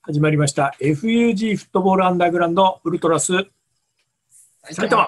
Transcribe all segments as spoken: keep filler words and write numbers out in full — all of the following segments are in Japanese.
始まりました エフユージー フットボールアンダーグラウンドウルトラス埼玉。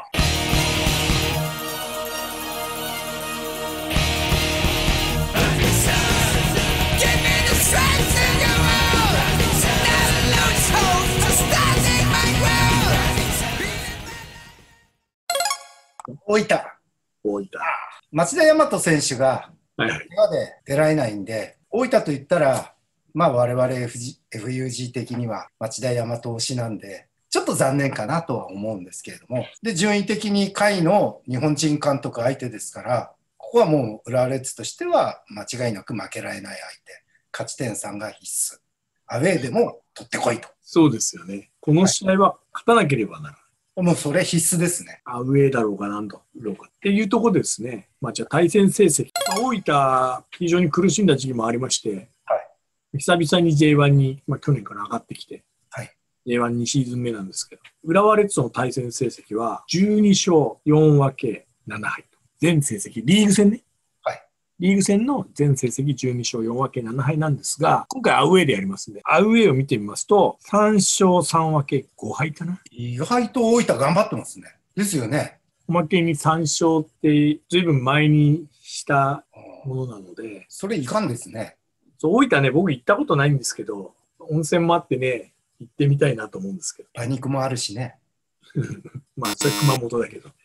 大分。 大分。 町田大和選手がはいはい。 怪我で出られないんで、大分といったら、まあ我々 エフユージー 的には町田大和推しなんで、ちょっと残念かなとは思うんですけれども、で順位的に下位の日本人監督相手ですから、ここはもう浦和レッズとしては間違いなく負けられない相手、勝ち点さんが必須、アウェーでも取ってこいと。 そうですよね。この試合は勝たなければならない。 もうそれ必須ですね。 アウェーだろうかなんだろうかっていうところですね。まあ、じゃあ対戦成績、まあ、大分非常に苦しんだ時期もありまして、はい、久々に ジェイワン に、まあ、去年から上がってきて、はい、ジェイワンに シーズン目なんですけど、浦和レッズの対戦成績はじゅうにしょうよんわけななはいと。全成績、リーグ戦ね。リーグ戦の全成績じゅうにしょうよんわけななはいなんですが、今回アウェーでやりますんで、アウェーを見てみますと、さんしょうさんわけごはいかな。 意外と大分頑張ってますね。ですよね。 おまけにさん勝ってずいぶん前にしたものなので。 それいかんですね。 そう、大分ね、僕行ったことないんですけど、温泉もあってね、行ってみたいなと思うんですけど。 馬肉もあるしね。 まあ、それ熊本だけど。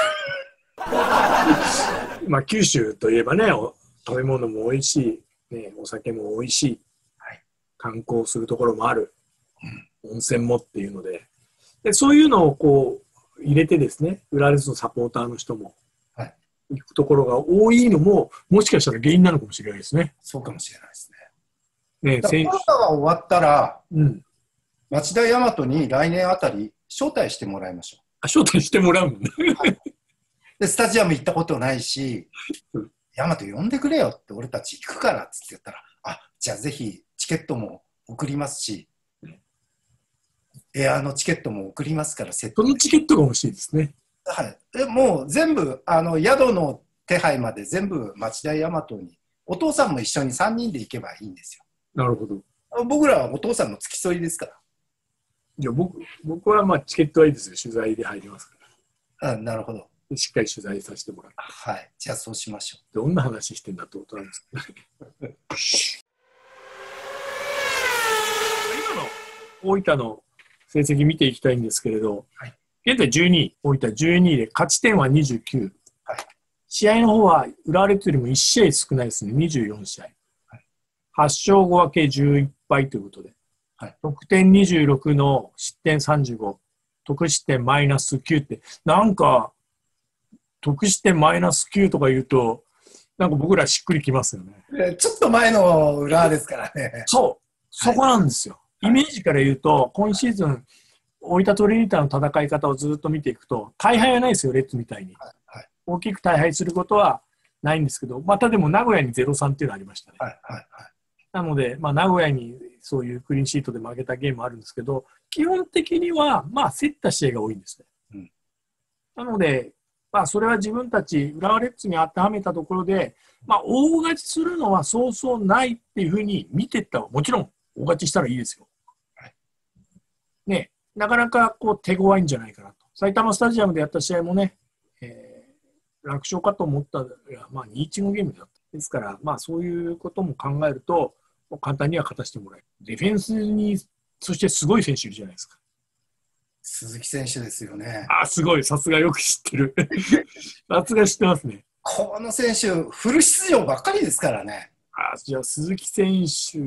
まあ九州といえばね、食べ物も美味しい、ね、お酒も美味しい、はい、観光するところもある、うん、温泉もっていうので、でそういうのをこう入れてですね、浦和レッズのサポーターの人も行くところが多いのも、もしかしたら原因なのかもしれないですね。 そうかもしれないですね。 ね。コロナが終わったら、うん、町田大和に来年あたり招待してもらいましょう。 あ、招待してもらうのね。はいでスタジアム行ったことないし、大和呼んでくれよって俺たち行くからっつって言ったら、あ、じゃあぜひチケットも送りますし、エアのチケットも送りますからセット。 そのチケットが欲しいですね。 はい。でもう全部あの宿の手配まで全部町田大和に、お父さんも一緒にさんにんで行けばいいんですよ。 なるほど。 僕らはお父さんの付き添いですから。 いや僕僕はまあチケットはいいですよ。取材で入りますから。 あ、なるほど。 しっかり取材させてもらって。 はい。じゃあそうしましょう。 どんな話してんだってことなんですかね。今の大分の成績見ていきたいんですけれど、はい、現在じゅうにい、大分じゅうにいで勝ち点はにじゅうきゅう。はい、試合の方は浦和レッズよりもいちしあい少ないですね。にじゅうよんしあい。はい、はちしょうごわけじゅういっぱいということで、はい、得点にじゅうろくの失点さんじゅうご。得失点マイナスきゅうって、なんか、得失点マイナスきゅうとか言うと、なんか僕らしっくりきますよね。 ちょっと前の裏ですからね。 そう、そこなんですよ。はい、イメージから言うと、今シーズン、大分トリニータの戦い方をずっと見ていくと、大敗はないですよ、レッズみたいに。はいはい、大きく大敗することはないんですけど、またでも名古屋に ゼロたいさん っていうのがありましたね。はいはいはい、なので、まあ、名古屋にそういうクリーンシートで負けたゲームもあるんですけど、基本的には、まあ、競った試合が多いんですね。うん、なので、まあ、それは自分たち、浦和レッズに当てはめたところで、まあ、大勝ちするのはそうそうないっていうふうに見ていったら、もちろん大勝ちしたらいいですよ。はい、ね、なかなかこう手強いんじゃないかなと。埼玉スタジアムでやった試合もね、えー、楽勝かと思ったら、まあ、にたいいちのゲームだった。ですから、まあ、そういうことも考えると、簡単には勝たせてもらえる。ディフェンスに、そしてすごい選手いるじゃないですか。 鈴木選手ですよね。 あ、すごい。さすがよく知ってる。さすが知ってますね。 この選手、フル出場ばっかりですからね。 あ、じゃあ、鈴木選手。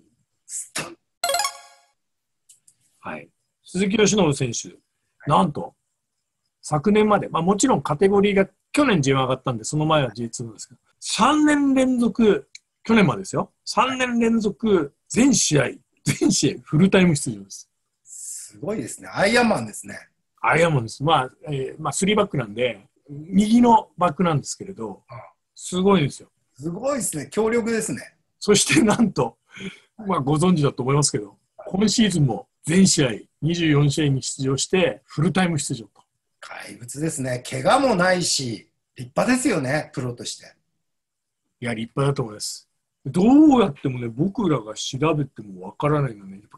はい。鈴木義信選手。なんと、昨年まで、まあもちろんカテゴリーが去年 ジェイワン 上がったんで、その前は ジェイツー なんですけど、さんねんれんぞく、去年までですよ。さんねんれんぞく、全試合、全試合、フルタイム出場です。 すごいですね。アイアンマンですね。 アイアンマンです。まあ、えー、まあ、スリーバックなんで、右のバックなんですけれど、すごいですよ。 すごいですね。強力ですね。 そしてなんと、まあご存知だと思いますけど、今シーズンも全試合、にじゅうよんしあいに出場して、フルタイム出場と。 怪物ですね。怪我もないし、立派ですよね、プロとして。 いや、立派だと思います。どうやってもね、僕らが調べてもわからないのはね、やっぱ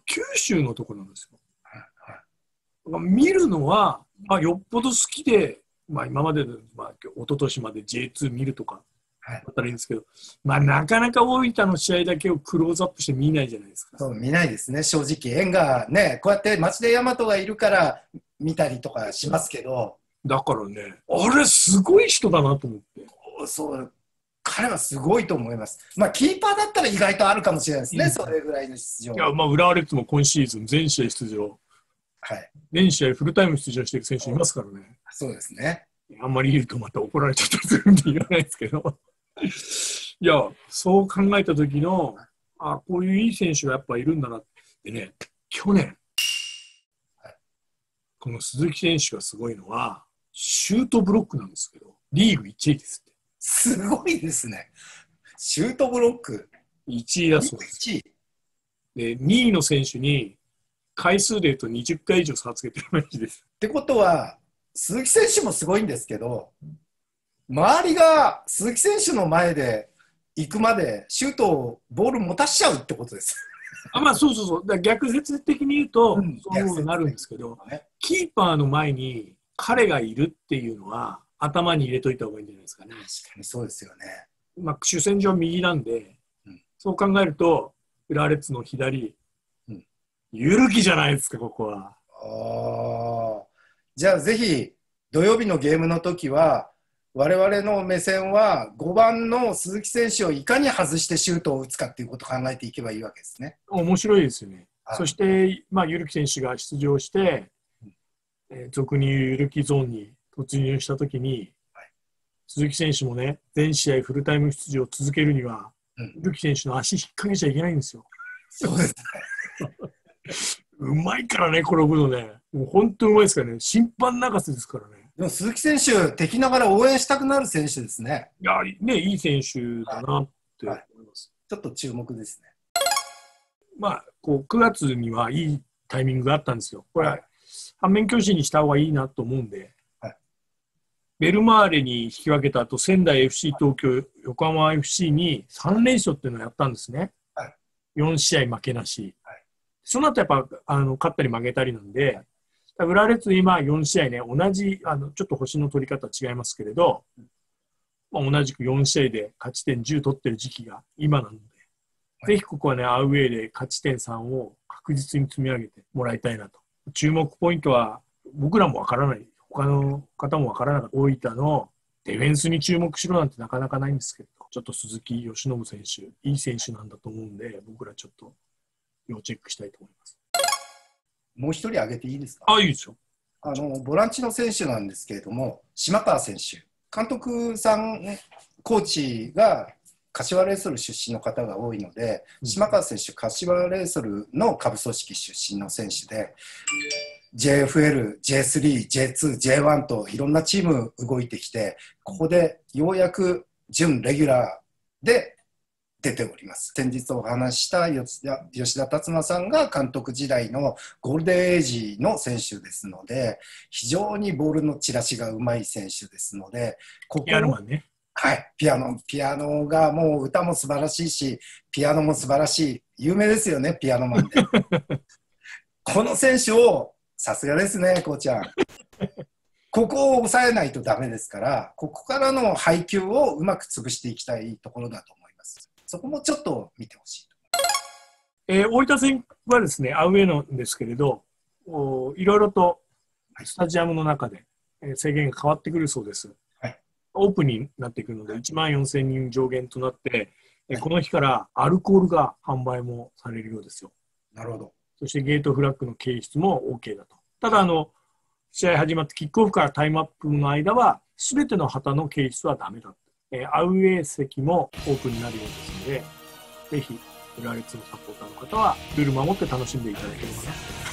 九州のとこなんですよ。だから見るのは、まあ、よっぽど好きで、まあ、今までの、まあ、一昨年まで ジェイツー 見るとかだったらいいんですけど、まあ、なかなか大分の試合だけをクローズアップして見ないじゃないですか。 そう見ないですね、正直。縁がね、こうやって町田大和がいるから見たりとかしますけど。 だからね、あれ、すごい人だなと思って。 そう彼はすごいと思います。まあ、キーパーだったら意外とあるかもしれないですね、うん、それぐらいの出場。 いや、まあ、浦和レッズも今シーズン、全試合出場、はい、全試合フルタイム出場している選手いますからね。 そうですね。 あんまり言うとまた怒られちゃったりするんで言わないですけど、いや、そう考えた時の、あ、こういういい選手がやっぱいるんだなってね、去年、はい、この鈴木選手がすごいのは、シュートブロックなんですけど、リーグいちいですって。 すごいですね。シュートブロックいちいだそうです。 いちいで、にいの選手に回数で言うとにじゅっかい以上差をつけてる感じです。 ってことは、鈴木選手もすごいんですけど、周りが鈴木選手の前で行くまでシュートをボール持たしちゃうってことです。 あ、まあ、そうそうそう。だ逆説的に言うと、うん、そうなるんですけど、ね、キーパーの前に彼がいるっていうのは頭に入れといた方がいいんじゃないですかね。 確かにそうですよね。 まあ、主戦場右なんで、うん、そう考えると浦和レッズの左、うん、緩きじゃないですか、ここは。 あ、じゃあぜひ土曜日のゲームの時は我々の目線はごばんの鈴木選手をいかに外してシュートを打つかっていうことを考えていけばいいわけですね。 面白いですよね。そして、まあ、ゆるき選手が出場して、うんえー、俗に言うゆるきゾーンに突入したときに、はい、鈴木選手もね、全試合フルタイム出場を続けるには、うん、ゆるき選手の足引っ掛けちゃいけないんですよ。 そうですね。うまいからね、転ぶのね。もう本当うまいですからね。審判泣かせですからね。 でも鈴木選手、敵ながら応援したくなる選手ですね。 いや、ね、いい選手だなって思います。はいはい、 ちょっと注目ですね。 まあ、こうくがつにはいいタイミングがあったんですよ。これは、はい、反面教師にした方がいいなと思うんで、はい、ベルマーレに引き分けた後、仙台 エフシー 東京、横浜 エフシー にさんれんしょうっていうのをやったんですね。はい、よんしあい負けなし。はい、その後やっぱあの勝ったり負けたりなんで、浦和レッズ今よんしあいね、同じ、あのちょっと星の取り方違いますけれど、まあ、同じくよんしあいで勝ち点じゅう取ってる時期が今なので、はい、ぜひここはね、アウェーで勝ち点さんを確実に積み上げてもらいたいなと。注目ポイントは、僕らもわからない、他の方もわからなかった、大分のディフェンスに注目しろなんてなかなかないんですけど、ちょっと鈴木嘉信選手、いい選手なんだと思うんで、僕らちょっと要チェックしたいと思います。 もう一人挙げていいですか？ あ、いいですよ。 あのボランチの選手なんですけれども、島川選手、監督さん、コーチが柏レイソル出身の方が多いので、うん、島川選手、柏レイソルの下部組織出身の選手で、ジェイエフエル、ジェイスリー、ジェイツー、ジェイワン といろんなチーム動いてきて、ここでようやく準レギュラーで出ております。先日お話した吉田、吉田達磨さんが監督時代のゴールデンエイジの選手ですので、非常にボールの散らしがうまい選手ですので、ここピアノマンね。 はい、ピアノ、ピアノがもう歌も素晴らしいし、ピアノも素晴らしい、有名ですよね、ピアノマンで。この選手を、さすがですね、こうちゃん。ここを抑えないとダメですから、ここからの配球をうまく潰していきたいところだと思います。そこもちょっと見てほしい。 えー、大分戦はですね、アウェーなんですけれど、おいろいろとスタジアムの中で制限が変わってくるそうです。はい、オープンになってくるので、いちまんよんせんにん上限となって、はい、この日からアルコールが販売もされるようですよ。 なるほど。 そしてゲートフラッグの掲出も OK だと。ただあの、試合始まってキックオフからタイムアップの間は、すべての旗の掲出はダメだと。えー、アウェー席もオープンになるようですので、ぜひ、浦和レッズのサポーターの方は、ルール守って楽しんでいただければな。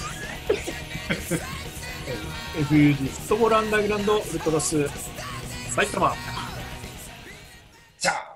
エフユージー フットボールアンダーグラウンドウルトラス埼玉。 じゃあ